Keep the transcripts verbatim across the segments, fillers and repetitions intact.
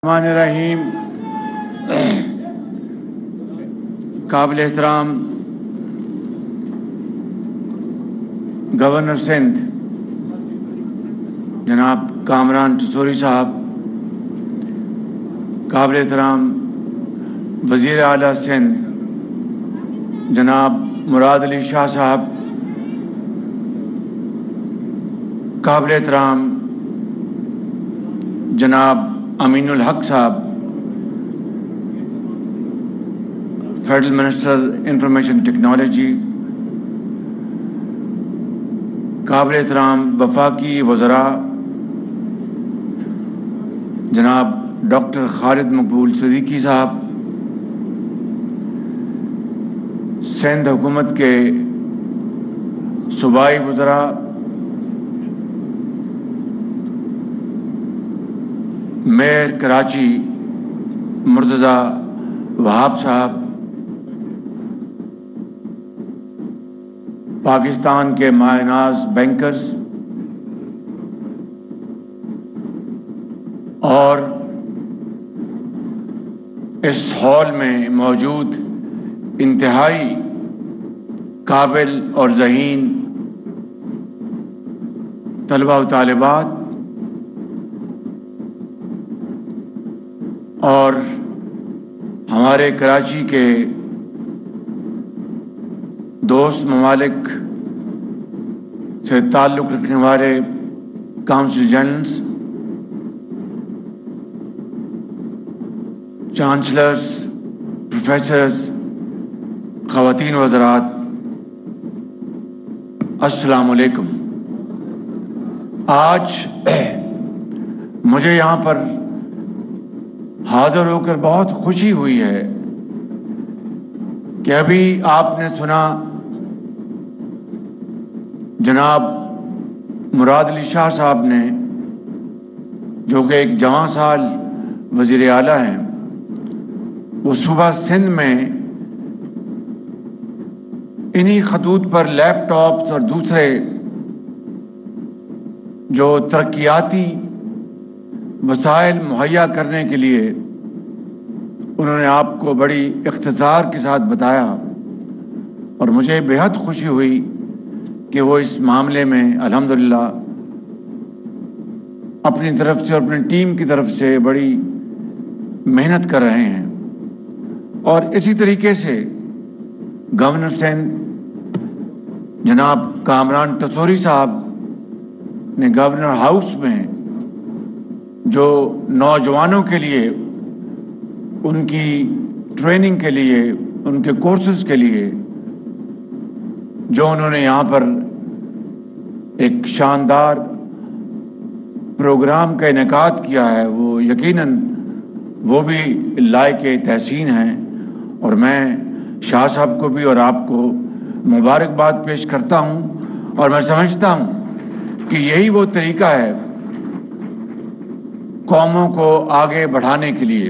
الرحمن الرحیم. قابل احترام گورنر سندھ جناب کامران ٹسوری صاحب، قابل احترام وزیر اعلیٰ سندھ جناب مراد علی شاہ صاحب، قابل احترام جناب امین الحق صاحب، فیڈرل منسٹر انفارمیشن ٹیکنالوجی، قابل احترام وفاقی وزراء جناب ڈاکٹر خالد مقبول صدیقی صاحب، سندھ حکومت کے صوبائی وزراء، میئر کراچی مرتضیٰ وہاب صاحب، پاکستان کے ماہ ناز بینکرز اور اس ہال میں موجود انتہائی قابل اور ذہین طلباء و طالبات اور ہمارے کراچی کے دوست ممالک سے تعلق رکھنے والے کونسل جنرلز، چانسلرز، پروفیسرز، خواتین و حضرات، السلام علیکم. آج مجھے یہاں پر حاضر ہو کر بہت خوشی ہوئی ہے کہ ابھی آپ نے سنا جناب مراد علی شاہ صاحب نے، جو کہ ایک جوان سال وزیر اعلیٰ ہیں، وہ صوبہ سندھ میں انہی خطوط پر لیپ ٹاپس اور دوسرے جو ترقیاتی وسائل مہیا کرنے کے لیے انہوں نے آپ کو بڑی اختصار کے ساتھ بتایا، اور مجھے بے حد خوشی ہوئی کہ وہ اس معاملے میں الحمدللہ اپنی طرف سے اور اپنی ٹیم کی طرف سے بڑی محنت کر رہے ہیں. اور اسی طریقے سے گورنر سندھ جناب کامران ٹسوری صاحب نے گورنر ہاؤس میں جو نوجوانوں کے لیے ان کی ٹریننگ کے لیے، ان کے کورسز کے لیے جو انہوں نے یہاں پر ایک شاندار پروگرام کا انعقاد کیا ہے، وہ یقیناً وہ بھی لائق تحسین ہیں، اور میں شاہ صاحب کو بھی اور آپ کو مبارکباد پیش کرتا ہوں. اور میں سمجھتا ہوں کہ یہی وہ طریقہ ہے قوموں کو آگے بڑھانے کے لیے.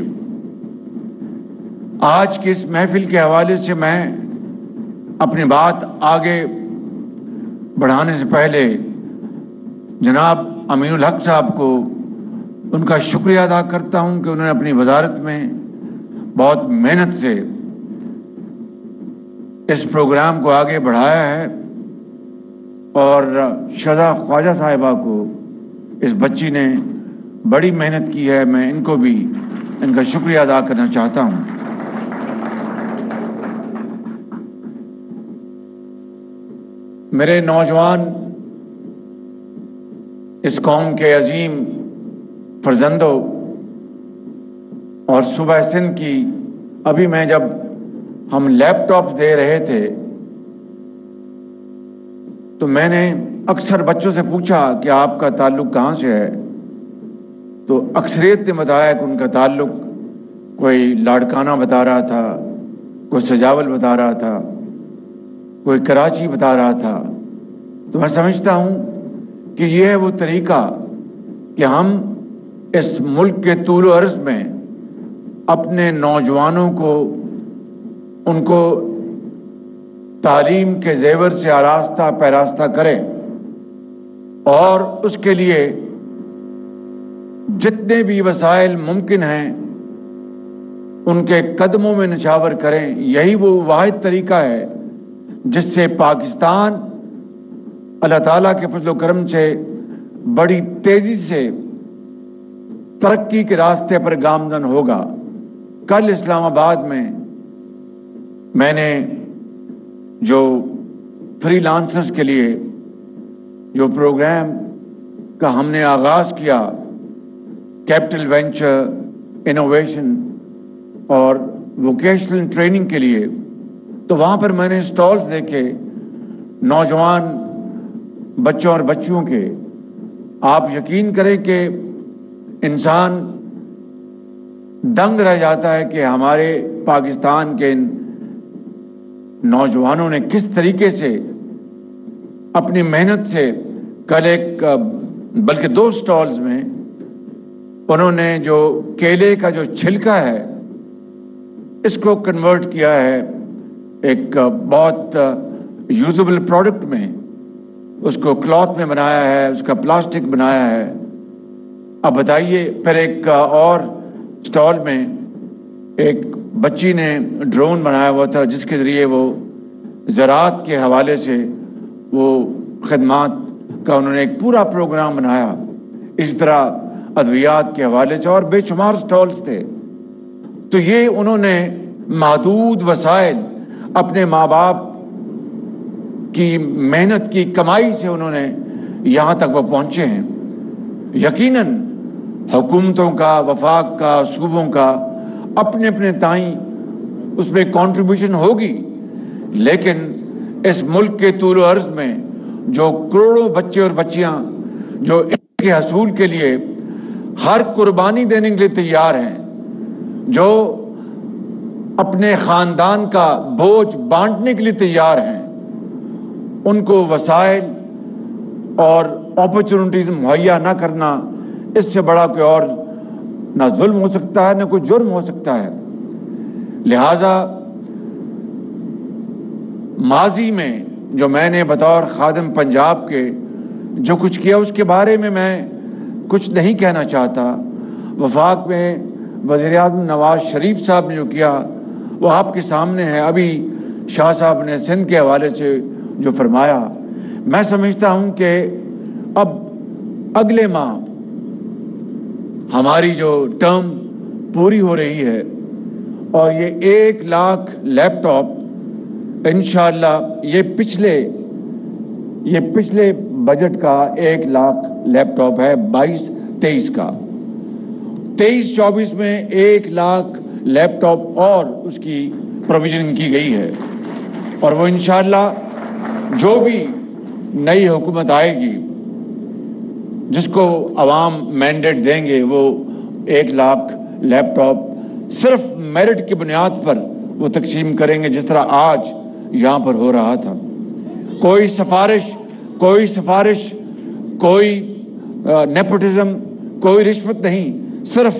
آج کی اس محفل کے حوالے سے میں اپنی بات آگے بڑھانے سے پہلے جناب امین الحق صاحب کو ان کا شکریہ ادا کرتا ہوں کہ انہوں نے اپنی وزارت میں بہت محنت سے اس پروگرام کو آگے بڑھایا ہے، اور شذا خواجہ صاحبہ کو، اس بچی نے بڑی محنت کی ہے، میں ان کو بھی ان کا شکریہ ادا کرنا چاہتا ہوں. میرے نوجوان اس قوم کے عظیم فرزندوں اور صوبہ سندھ کی، ابھی میں جب ہم لیپ ٹاپس دے رہے تھے تو میں نے اکثر بچوں سے پوچھا کہ آپ کا تعلق کہاں سے ہے، تو اکثریت نے بتایا کہ ان کا تعلق کوئی لاڑکانہ بتا رہا تھا، کوئی سجاول بتا رہا تھا، کوئی کراچی بتا رہا تھا. تو میں سمجھتا ہوں کہ یہ ہے وہ طریقہ کہ ہم اس ملک کے طول و عرض میں اپنے نوجوانوں کو، ان کو تعلیم کے زیور سے آراستہ پیراستہ کریں، اور اس کے لیے جتنے بھی وسائل ممکن ہیں ان کے قدموں میں نچھاور کریں. یہی وہ واحد طریقہ ہے جس سے پاکستان اللہ تعالیٰ کے فضل و کرم سے بڑی تیزی سے ترقی کے راستے پر گامزن ہوگا. کل اسلام آباد میں میں نے جو فری لانسرز کے لیے جو پروگرام کا ہم نے آغاز کیا، کیپٹل وینچر انوویشن اور ووکیشنل ٹریننگ کے لیے، تو وہاں پر میں نے اسٹالز دیکھے نوجوان بچوں اور بچیوں کے. آپ یقین کریں کہ انسان دنگ رہ جاتا ہے کہ ہمارے پاکستان کے نوجوانوں نے کس طریقے سے اپنی محنت سے کل ایک بلکہ دو سٹالز میں انہوں نے جو کیلے کا جو چھلکا ہے اس کو کنورٹ کیا ہے ایک بہت یوزیبل پروڈکٹ میں. اس کو کلاتھ میں بنایا ہے، اس کا پلاسٹک بنایا ہے. اب بتائیے. پھر ایک اور سٹال میں ایک بچی نے ڈرون بنایا ہوا تھا جس کے ذریعے وہ زراعت کے حوالے سے وہ خدمات کا انہوں نے ایک پورا پروگرام بنایا. اس طرح ادویات کے حوالے سے اور بے شمار سٹالز تھے. تو یہ انہوں نے محدود وسائل اپنے ماں باپ کی محنت کی کمائی سے انہوں نے یہاں تک وہ پہنچے ہیں. یقیناً حکومتوں کا، وفاق کا، صوبوں کا اپنے اپنے تائیں اس میں کنٹریبیوشن ہوگی، لیکن اس ملک کے طول و عرض میں جو کروڑوں بچے اور بچیاں جو ان کے حصول کے لیے ہر قربانی دینے کے لیے تیار ہیں، جو اپنے خاندان کا بوجھ بانٹنے کے لیے تیار ہیں، ان کو وسائل اور اپرچونٹیز مہیا نہ کرنا، اس سے بڑا کوئی اور نہ ظلم ہو سکتا ہے نہ کوئی جرم ہو سکتا ہے. لہٰذا ماضی میں جو میں نے بطور خادم پنجاب کے جو کچھ کیا اس کے بارے میں میں کچھ نہیں کہنا چاہتا. وفاق میں وزیر اعظم نواز شریف صاحب نے جو کیا وہ آپ کے سامنے ہے. ابھی شاہ صاحب نے سندھ کے حوالے سے جو فرمایا، میں سمجھتا ہوں کہ اب اگلے ماہ ہماری جو ٹرم پوری ہو رہی ہے اور یہ ایک لاکھ لیپ ٹاپ انشاءاللہ یہ پچھلے یہ پچھلے بجٹ کا ایک لاکھ لیپ ٹاپ ہے بائیس تیئیس کا. تیئیس چوبیس میں ایک لاکھ لیپ ٹاپ اور اس کی پروویژن کی گئی ہے، اور وہ انشاءاللہ جو بھی نئی حکومت آئے گی جس کو عوام مینڈیٹ دیں گے وہ ایک لاکھ لیپ ٹاپ صرف میرٹ کی بنیاد پر وہ تقسیم کریں گے، جس طرح آج یہاں پر ہو رہا تھا. کوئی سفارش کوئی سفارش کوئی نیپوٹزم، کوئی رشوت نہیں، صرف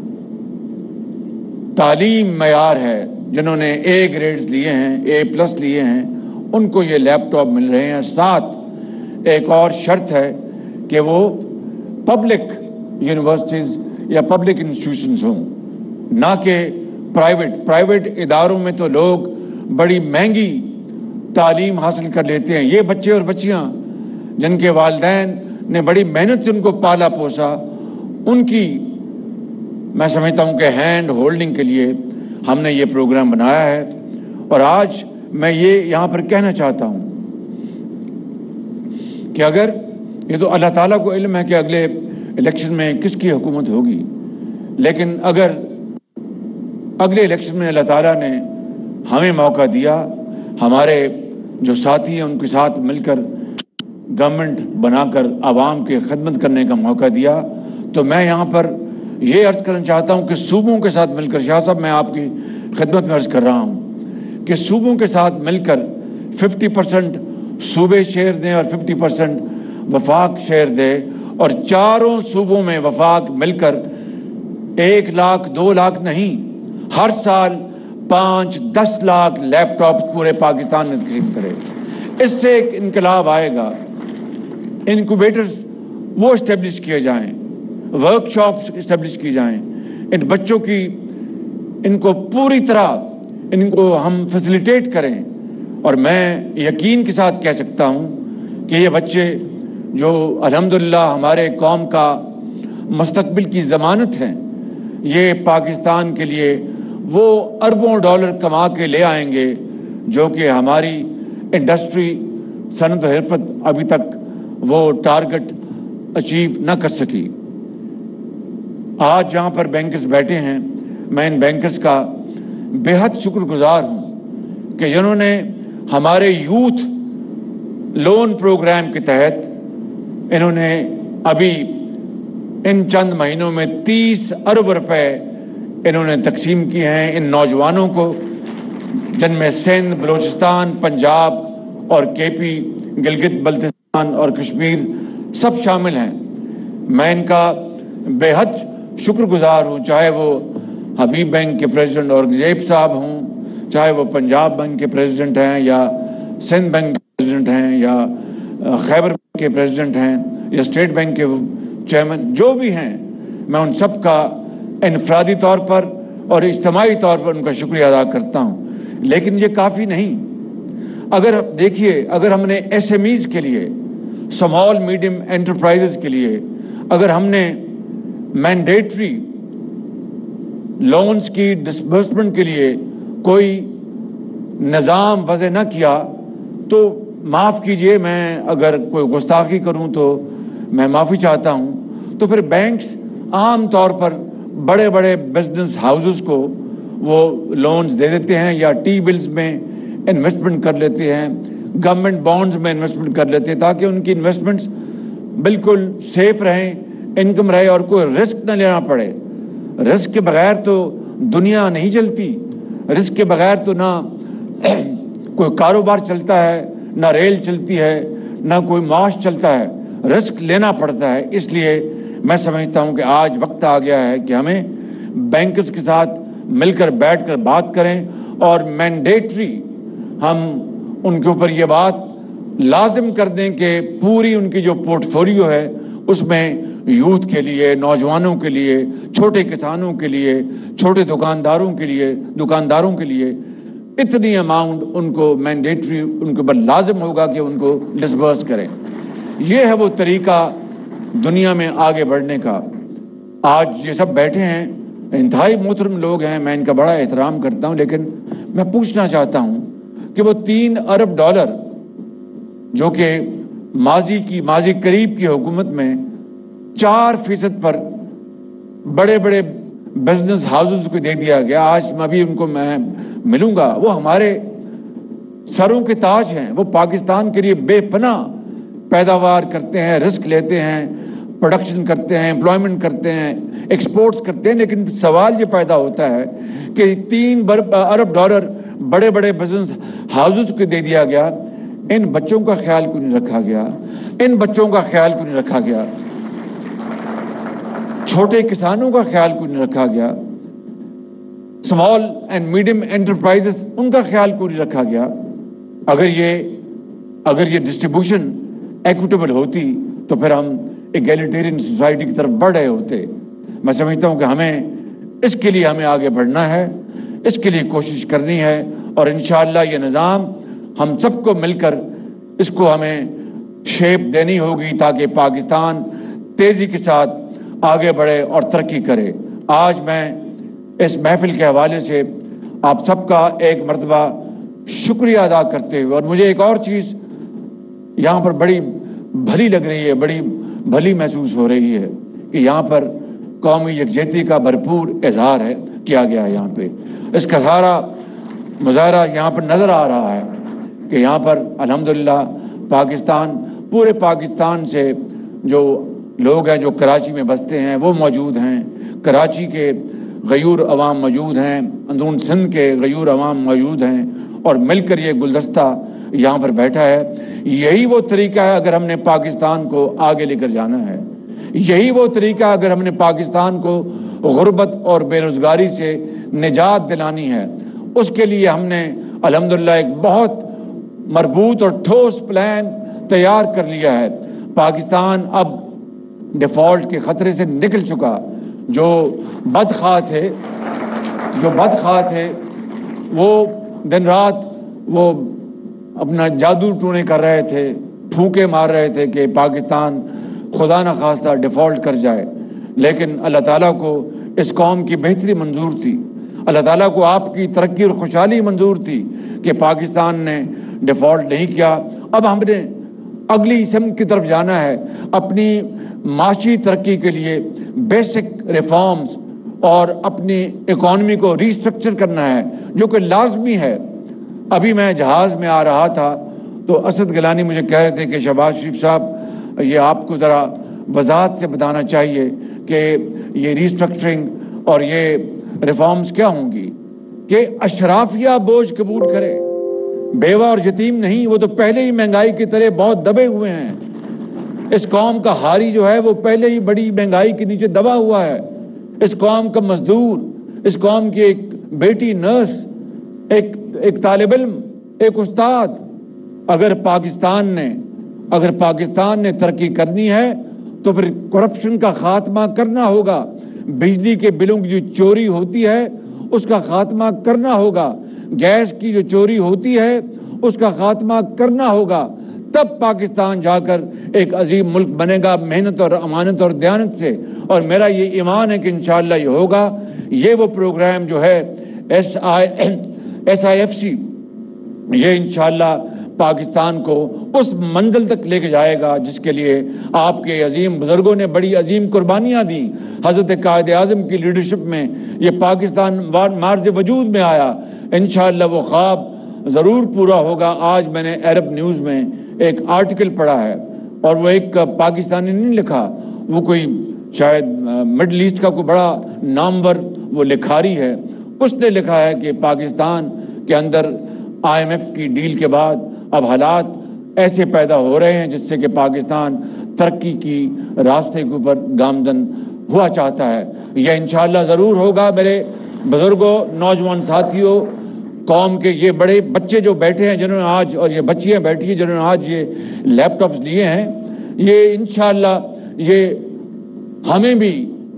تعلیم معیار ہے. جنہوں نے اے گریڈز لیے ہیں، اے پلس لیے ہیں، ان کو یہ لیپ ٹاپ مل رہے ہیں. ساتھ ایک اور شرط ہے کہ وہ پبلک یونیورسٹیز یا پبلک انسٹیٹیوشنز ہوں، نہ کہ پرائیویٹ. پرائیویٹ اداروں میں تو لوگ بڑی مہنگی تعلیم حاصل کر لیتے ہیں. یہ بچے اور بچیاں جن کے والدین نے بڑی محنت سے ان کو پالا پوسا، ان کی میں سمجھتا ہوں کہ ہینڈ ہولڈنگ کے لیے ہم نے یہ پروگرام بنایا ہے. اور آج میں یہ یہاں پر کہنا چاہتا ہوں کہ اگر یہ تو اللہ تعالیٰ کو علم ہے کہ اگلے الیکشن میں کس کی حکومت ہوگی، لیکن اگر اگلے الیکشن میں اللہ تعالیٰ نے ہمیں موقع دیا، ہمارے جو ساتھی ہیں ان کے ساتھ مل کر گورنمنٹ بنا کر عوام کی خدمت کرنے کا موقع دیا، تو میں یہاں پر یہ عرض کرنا چاہتا ہوں کہ صوبوں کے ساتھ مل کر، شاہ صاحب میں آپ کی خدمت میں عرض کر رہا ہوں کہ صوبوں کے ساتھ مل کر ففٹی پرسنٹ صوبے شیئر دیں اور ففٹی پرسنٹ وفاق شیئر دے، اور چاروں صوبوں میں وفاق مل کر ایک لاکھ دو لاکھ نہیں، ہر سال پانچ دس لاکھ لیپ ٹاپ پورے پاکستان میں تقسیم کرے. اس سے ایک انقلاب آئے گا. انکوبیٹرز وہ اسٹیبلش کیے جائیں، ورک شاپس اسٹیبلش کی جائیں، ان بچوں کی ان کو پوری طرح ان کو ہم فیسیلیٹیٹ کریں. اور میں یقین کے ساتھ کہہ سکتا ہوں کہ یہ بچے جو الحمدللہ ہمارے قوم کا مستقبل کی ضمانت ہیں، یہ پاکستان کے لیے وہ اربوں ڈالر کما کے لے آئیں گے جو کہ ہماری انڈسٹری صنعت و حرفت ابھی تک وہ ٹارگٹ اچیو نہ کر سکی. آج جہاں پر بینکرز بیٹھے ہیں، میں ان بینکرز کا بے حد شکر گزار ہوں کہ جنہوں نے ہمارے یوتھ لون پروگرام کے تحت انہوں نے ابھی ان چند مہینوں میں تیس ارب روپے انہوں نے تقسیم کیے ہیں ان نوجوانوں کو، جن میں سندھ، بلوچستان، پنجاب اور کے پی، گلگت بلتستان اور کشمیر سب شامل ہیں. میں ان کا بے حد شکر گزار ہوں، چاہے وہ حبیب بینک کے پریزیڈنٹ اورنگزیب صاحب ہوں، چاہے وہ پنجاب بینک کے پریزیڈنٹ ہیں یا سندھ بینک کے پریزیڈنٹ ہیں یا خیبر بینک کے پریزیڈنٹ ہیں یا اسٹیٹ بینک کے چیئرمین، جو بھی ہیں، میں ان سب کا انفرادی طور پر اور اجتماعی طور پر ان کا شکریہ ادا کرتا ہوں. لیکن یہ کافی نہیں. اگر دیکھیے، اگر ہم نے ایس ایم ایز کے لیے، اسمال میڈیم انٹرپرائزز کے لیے اگر ہم نے مینڈیٹری لونز کی ڈسبرسمنٹ کے لیے کوئی نظام وضع نہ کیا تو معاف کیجئے، میں اگر کوئی گستاخی کروں تو میں معافی چاہتا ہوں. تو پھر بینکس عام طور پر بڑے بڑے بزنس ہاؤسز کو وہ لونز دے دیتے ہیں یا ٹی بلز میں انویسٹمنٹ کر لیتے ہیں، گورنمنٹ بانڈز میں انویسٹمنٹ کر لیتے ہیں تاکہ ان کی انویسٹمنٹس بالکل سیف رہیں، انکم رہے اور کوئی رسک نہ لینا پڑے. رسک کے بغیر تو دنیا نہیں چلتی، رسک کے بغیر تو نہ کوئی کاروبار چلتا ہے، نہ ریل چلتی ہے، نہ کوئی معاش چلتا ہے. رسک لینا پڑتا ہے. اس لیے میں سمجھتا ہوں کہ آج وقت آ گیا ہے کہ ہمیں بینکرز کے ساتھ مل کر بیٹھ کر بات کریں اور مینڈیٹری ہم ان کے اوپر یہ بات لازم کر دیں کہ پوری ان کی جو پورٹ فولیو ہے اس میں یوتھ کے لیے، نوجوانوں کے لیے، چھوٹے کسانوں کے لیے، چھوٹے دکانداروں کے لیے دکانداروں کے لیے اتنی اماؤنٹ ان کو مینڈیٹری ان کے اوپر لازم ہوگا کہ ان کو ڈسبرس کریں. یہ ہے وہ طریقہ دنیا میں آگے بڑھنے کا. آج یہ سب بیٹھے ہیں، انتہائی محترم لوگ ہیں، میں ان کا بڑا احترام کرتا ہوں، لیکن میں پوچھنا چاہتا ہوں کہ وہ تین ارب ڈالر جو کہ ماضی کی ماضی قریب کی حکومت میں چار فیصد پر بڑے بڑے بزنس ہاؤسز کو دے دیا گیا، آج میں بھی ان کو میں ملوں گا، وہ ہمارے سروں کے تاج ہیں. وہ پاکستان کے لیے بے پناہ پیداوار کرتے ہیں، رسک لیتے ہیں، پروڈکشن کرتے ہیں، امپلائمنٹ کرتے ہیں، ایکسپورٹس کرتے ہیں. لیکن سوال یہ پیدا ہوتا ہے کہ تین ارب ڈالر بڑے بڑے بزنس ہاؤسز کو دے دیا گیا، ان بچوں کا خیال کیوں نہیں رکھا گیا؟ ان بچوں کا خیال کیوں نہیں رکھا گیا؟ چھوٹے کسانوں کا خیال کیوں نہیں رکھا گیا؟ اسمال اینڈ میڈیم انٹرپرائزز ان کا خیال کیوں نہیں رکھا گیا؟ اگر یہ اگر یہ ڈسٹریبیوشن ایکوٹیبل ہوتی تو پھر ہم ایگیلیٹیرین سوسائٹی کی طرف بڑھ رہے ہوتے. میں سمجھتا ہوں کہ ہمیں اس کے لیے ہمیں آگے بڑھنا ہے، اس کے لیے کوشش کرنی ہے اور انشاءاللہ یہ نظام ہم سب کو مل کر اس کو ہمیں شیپ دینی ہوگی تاکہ پاکستان تیزی کے ساتھ آگے بڑھے اور ترقی کرے. آج میں اس محفل کے حوالے سے آپ سب کا ایک مرتبہ شکریہ ادا کرتے ہوئے، اور مجھے ایک اور چیز یہاں پر بڑی بھلی لگ رہی ہے، بڑی بھلی محسوس ہو رہی ہے کہ یہاں پر قومی یکجہتی کا بھرپور اظہار ہے کیا گیا ہے. یہاں پہ اس کا سارا مظاہرہ یہاں پر نظر آ رہا ہے کہ یہاں پر الحمدللہ پاکستان، پورے پاکستان سے جو لوگ ہیں جو کراچی میں بستے ہیں وہ موجود ہیں، کراچی کے غیور عوام موجود ہیں، اندرون سندھ کے غیور عوام موجود ہیں، اور مل کر یہ گلدستہ یہاں پر بیٹھا ہے. یہی وہ طریقہ ہے اگر ہم نے پاکستان کو آگے لے کر جانا ہے، یہی وہ طریقہ اگر ہم نے پاکستان کو غربت اور بے روزگاری سے نجات دلانی ہے. اس کے لیے ہم نے الحمدللہ ایک بہت مربوط اور ٹھوس پلان تیار کر لیا ہے. پاکستان اب डिफ़ॉल्ट के ख़तरे से निकल चुका। जो बदख्वाह थे जो बदख्वाह थे वो दिन रात वो अपना जादू टूने कर रहे थे, फूंके मार रहे थे कि पाकिस्तान खुदा न खास्ता डिफ़ॉल्ट कर जाए। लेकिन अल्लाह ताला को इस कौम की बेहतरी मंजूर थी, अल्लाह ताला को आपकी तरक्की और खुशहाली मंजूर थी कि पाकिस्तान ने डिफ़ॉल्ट नहीं किया। अब हमने अगली सिमत की तरफ जाना है, अपनी माशी तरक्की के लिए बेसिक रिफॉर्म्स और अपनी इकॉनमी को रीस्ट्रक्चर करना है, जो कि लाजमी है। अभी मैं जहाज़ में आ रहा था तो असद गिलानी मुझे कह रहे थे कि शहबाज शरीफ साहब, ये आपको ज़रा वजाहत से बताना चाहिए कि ये रीस्ट्रक्चरिंग और ये रिफॉर्म्स क्या होंगी कि अशराफिया बोझ कबूल करे, बेवा और यतीम नहीं। वो तो पहले ही महंगाई की तरह बहुत दबे हुए हैं। इस कौम का हारी जो है वो पहले ही बड़ी महंगाई के नीचे दबा हुआ है। इस कौम का मजदूर, इस कौम की एक बेटी नर्स, एक एक तालिब इल्म, एक उस्ताद, अगर पाकिस्तान ने अगर पाकिस्तान ने तरक्की करनी है तो फिर करप्शन का खात्मा करना होगा, बिजली के बिलों की जो चोरी होती है उसका खात्मा करना होगा, गैस की जो चोरी होती है उसका खात्मा करना होगा। तब पाकिस्तान जाकर एक अजीम मुल्क बनेगा, मेहनत और अमानत और दयानत से। और मेरा ये ईमान है कि इंशाअल्लाह ये होगा। ये वो प्रोग्राम जो है S I S I F C, ये इंशाअल्लाह पाकिस्तान को उस मंजिल तक लेके जाएगा जिसके लिए आपके अजीम बुजुर्गों ने बड़ी अजीम कुर्बानियाँ दी। हज़रत कायद आज़म की लीडरशिप में ये पाकिस्तान मार्ज वजूद में आया। इंशाअल्लाह वो ख्वाब ज़रूर पूरा होगा। आज मैंने अरब न्यूज़ में एक आर्टिकल पढ़ा है और वो एक पाकिस्तानी नहीं लिखा, वो कोई शायद मिडल ईस्ट का कोई बड़ा नामवर वो लिखारी है, उसने लिखा है कि पाकिस्तान के अंदर आई एम एफ की डील के बाद अब हालात ऐसे पैदा हो रहे हैं जिससे कि पाकिस्तान तरक्की की रास्ते के ऊपर गामजन हुआ चाहता है। यह इंशाअल्लाह ज़रूर होगा। मेरे बुजुर्गों, नौजवान साथियों, कौम के ये बड़े बच्चे जो बैठे हैं जिन्होंने आज, और ये बच्चियाँ बैठी हैं जिन्होंने आज ये लैपटॉप्स लिए हैं, ये इंशाअल्लाह ये हमें भी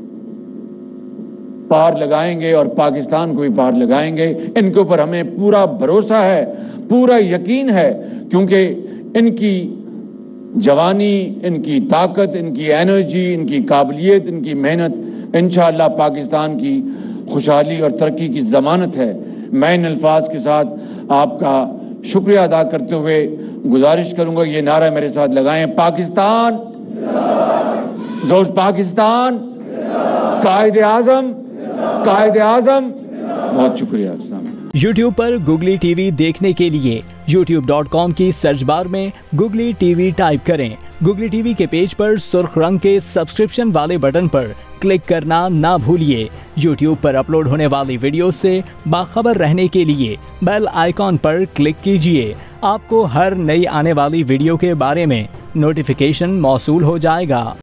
पार लगाएंगे और पाकिस्तान को भी पार लगाएंगे। इनके ऊपर हमें पूरा भरोसा है, पूरा यकीन है, क्योंकि इनकी जवानी, इनकी ताकत, इनकी एनर्जी, इनकी काबिलियत, इनकी मेहनत इंशाअल्लाह पाकिस्तान की खुशहाली और तरक्की की ज़मानत है। मैं इन अल्फाज के साथ आपका शुक्रिया अदा करते हुए गुजारिश करूंगा ये नारा मेरे साथ लगाएं, पाकिस्तान जोर पाकिस्तान, कायद आज़म, कायद आज़म। बहुत शुक्रिया। यूट्यूब पर गुगली टीवी देखने के लिए यूट्यूब डॉट कॉम की सर्च बार में गुगली टीवी टाइप करें। गुगली टीवी के पेज पर सुर्ख रंग के सब्सक्रिप्शन वाले बटन पर क्लिक करना ना भूलिए। यूट्यूब पर अपलोड होने वाली वीडियो से बाखबर रहने के लिए बेल आइकॉन पर क्लिक कीजिए। आपको हर नई आने वाली वीडियो के बारे में नोटिफिकेशन मौसूल हो जाएगा।